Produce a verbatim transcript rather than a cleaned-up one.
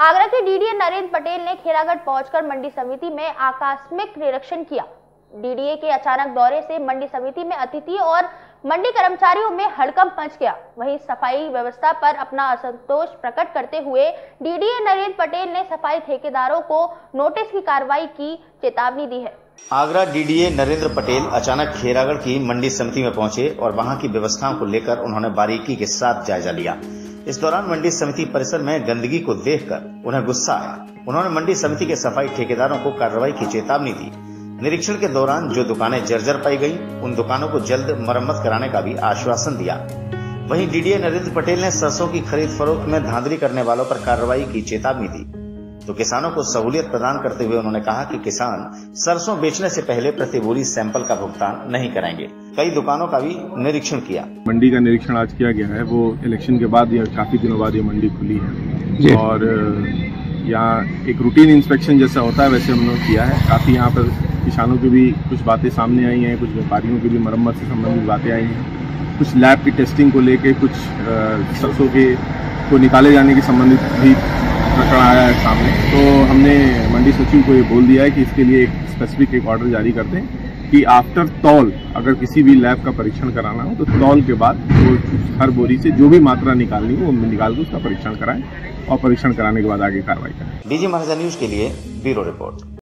आगरा के डीडीए नरेंद्र पटेल ने खेरागढ़ पहुंचकर मंडी समिति में आकस्मिक निरीक्षण किया। डीडीए के अचानक दौरे से मंडी समिति में अतिथि और मंडी कर्मचारियों में हड़कंप मच गया। वहीं सफाई व्यवस्था पर अपना असंतोष प्रकट करते हुए डीडीए नरेंद्र पटेल ने सफाई ठेकेदारों को नोटिस की कार्रवाई की चेतावनी दी है। आगरा डीडीए नरेंद्र पटेल अचानक खेरागढ़ की मंडी समिति में पहुंचे और वहां की व्यवस्थाओं को लेकर उन्होंने बारीकी के साथ जायजा लिया। इस दौरान मंडी समिति परिसर में गंदगी को देखकर उन्हें गुस्सा आया। उन्होंने मंडी समिति के सफाई ठेकेदारों को कार्रवाई की चेतावनी दी। निरीक्षण के दौरान जो दुकानें जर्जर पाई गई, उन दुकानों को जल्द मरम्मत कराने का भी आश्वासन दिया। वहीं डीडीए नरेंद्र पटेल ने सरसों की खरीद फरोख्त में धांधली करने वालों पर कार्रवाई की चेतावनी दी। तो किसानों को सहूलियत प्रदान करते हुए उन्होंने कहा कि किसान सरसों बेचने से पहले प्रति बोरी सैंपल का भुगतान नहीं कराएंगे। कई दुकानों का भी निरीक्षण किया। मंडी का निरीक्षण आज किया गया है। वो इलेक्शन के बाद या काफी दिनों बाद ये मंडी खुली है और यहाँ एक रूटीन इंस्पेक्शन जैसा होता है वैसे हम लोग किया है। काफी यहाँ पर किसानों की भी कुछ बातें सामने आई हैं, कुछ व्यापारियों की भी मरम्मत से संबंधित बातें आई हैं, कुछ लैब की टेस्टिंग को लेके, कुछ सरसों के को निकाले जाने के संबंधित भी प्रकरण आया है सामने। तो हमने मंडी सचिव को ये बोल दिया है कि इसके लिए एक स्पेसिफिक एक ऑर्डर जारी करते हैं कि आफ्टर तौल अगर किसी भी लैब का परीक्षण कराना हो तो तौल के बाद तो हर बोरी से जो भी मात्रा निकालनी हो वो निकाल कर उसका परीक्षण कराएं और परीक्षण कराने के बाद आगे कार्रवाई करें। डीजी महाराजा न्यूज के लिए ब्यूरो रिपोर्ट।